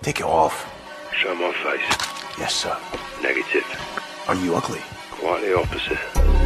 Take it off. Show my face. Yes, sir. Negative. Are you ugly? Quite the opposite.